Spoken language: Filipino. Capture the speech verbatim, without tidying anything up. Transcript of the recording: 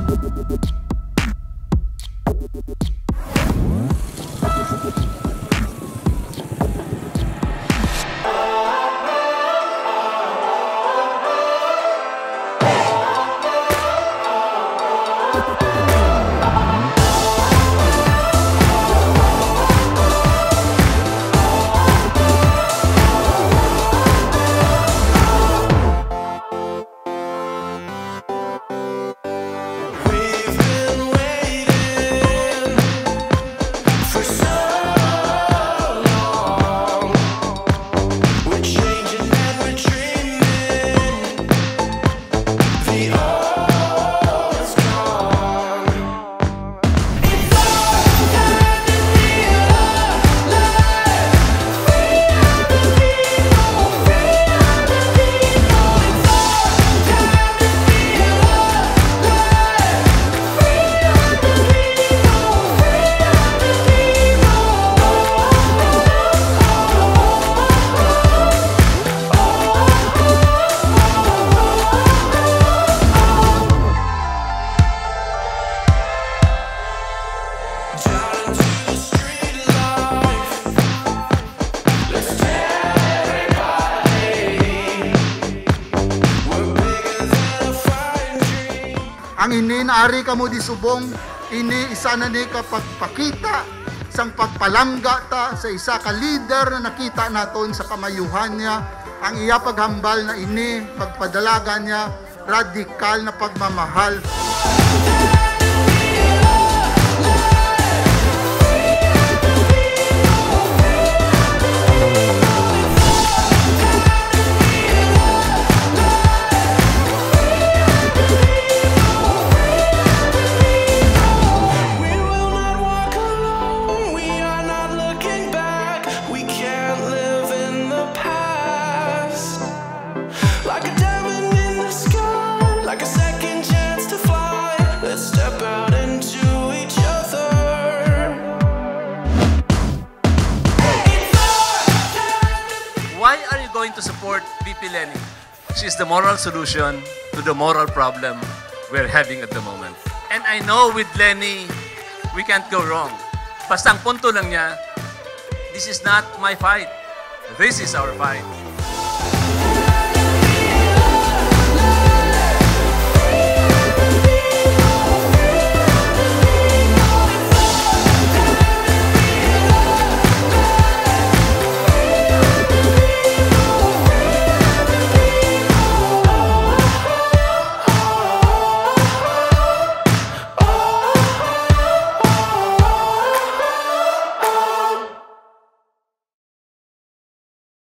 Ang ini naari kamo di subong, ini isa na ni kapagpakita sang pagpalangga ta sa isa ka leader na nakita naton sa kamayuhan niya. Ang iya paghambal na ini, pagpadalaga niya, radikal na pagmamahal. Why are you going to support V P Lenny? She's the moral solution to the moral problem we're having at the moment. And I know with Lenny, we can't go wrong. Basta ang punto lang niya, this is not my fight. This is our fight.